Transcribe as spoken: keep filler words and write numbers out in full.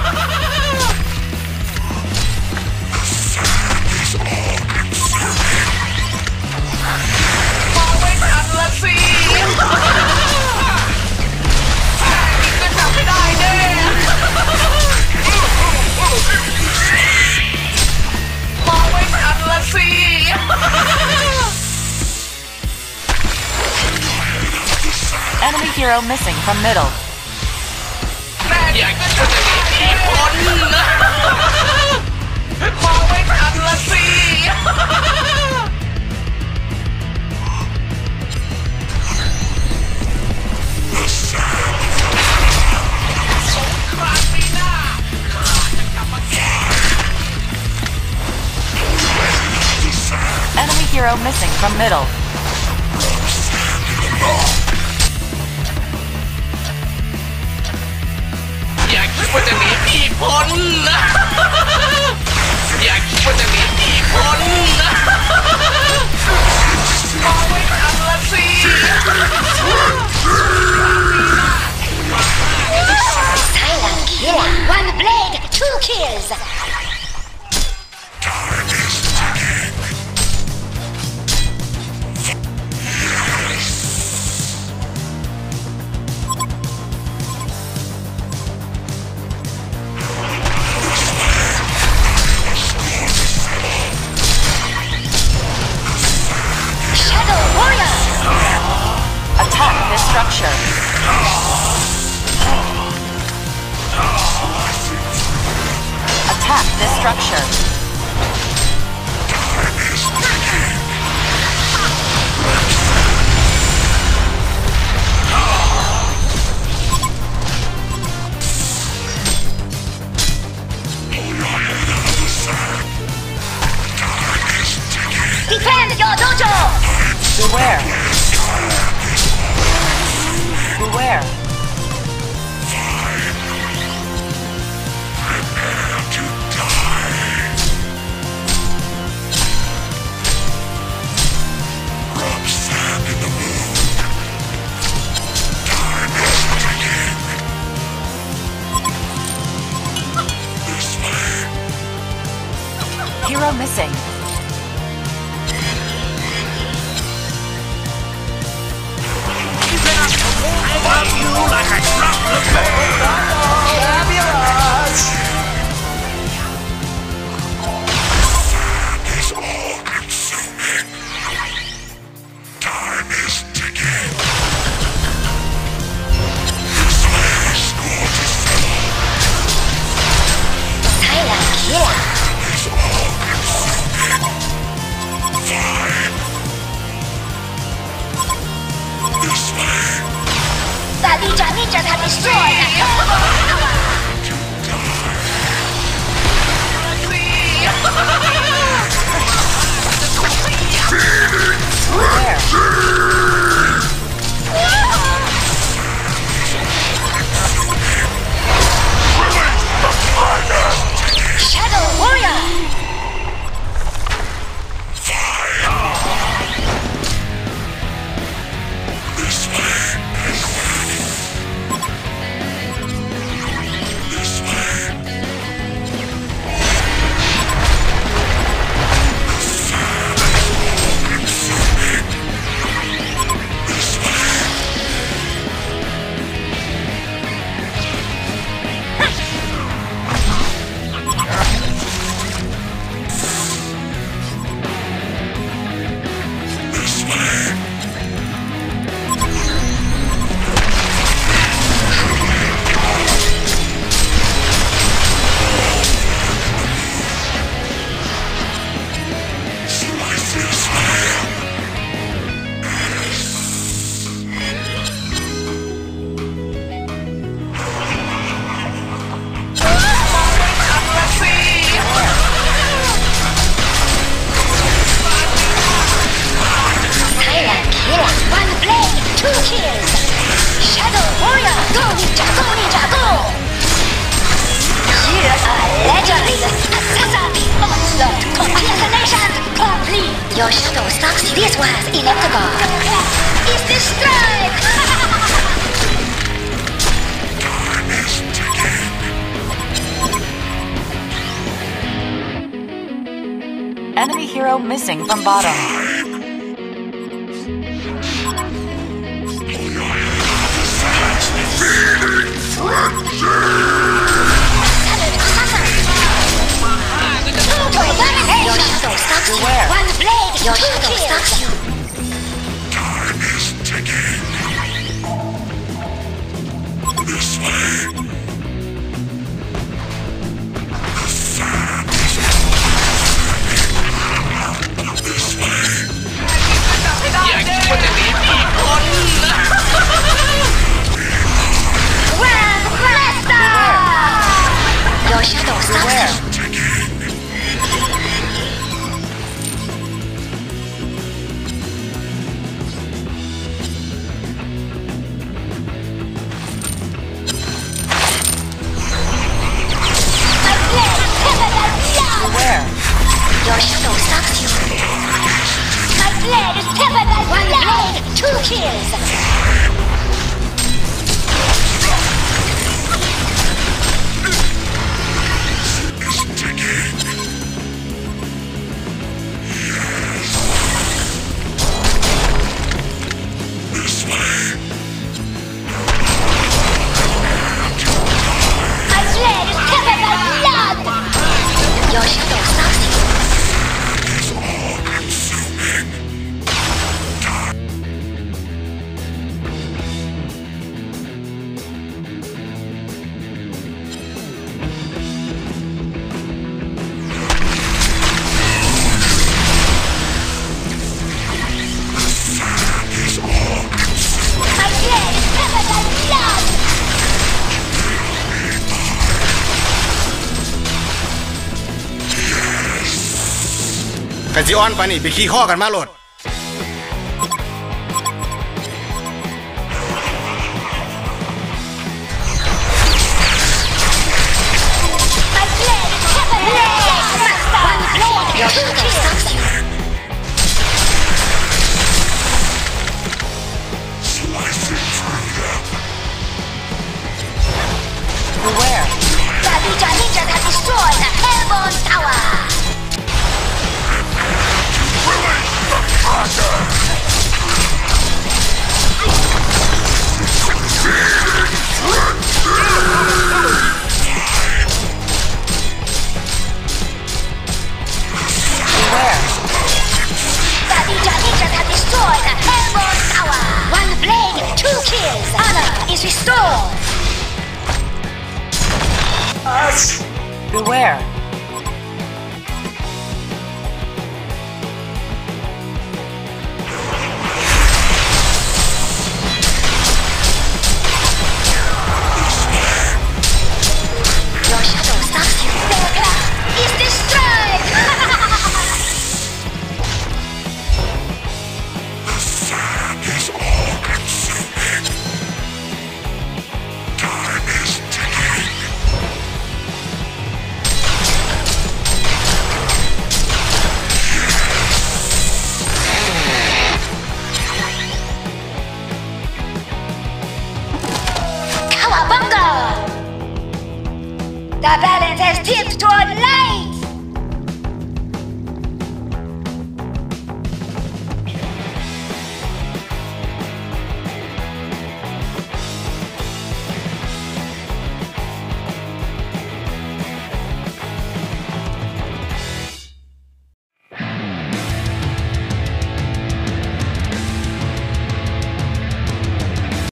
Enemy hero missing from middle. Enemy hero missing from middle. Silent killer. One blade, two kills. Attack this structure. Attack this structure. Defend your dojo! Beware. Beware. Prepare to die. Rub sand in the wound. Time is ticking. This way. Hero missing. Love you like I dropped the fabulous. Sand is all consuming. Time is ticking. This way, score to settle. Silent killer. Is all consuming. Fine. This way. The ninja ninjas have destroyed the Shadow Warrior! This way. This way. Your shadow stalks. This was inevitable. It's the strike! Enemy hero missing from bottom. Your shadow stalks you. Beware. One blade. Your shadow stalks you. Time is ticking. This way. The sand is falling. This way. Grand Blaster! Your shadow stalks Beware. you. Beware. Your shadow stalks you. My blade is tempered as one blade, two kills. This way. My blade is tempered by blood. Your shadow stalks you. Is all consuming. My blade is tempered by blood. กันสิอ้อนปานี่ไปขี้ข้อกันมาโหลด My blade is tempered by blood. One blade. Your shadow stalks you. Slicing through them. Beware. The Ninja Ninjas have destroyed the Hellborn Tower. Beware. The Ninja Ninjas have destroyed the Hellborn Tower. One blade, two kills. Honor is restored. Beware. Your shadow stalks you. Their path is destroyed. The sand is all consuming. Time is ticking. Cowabunga! The balance has tipped toward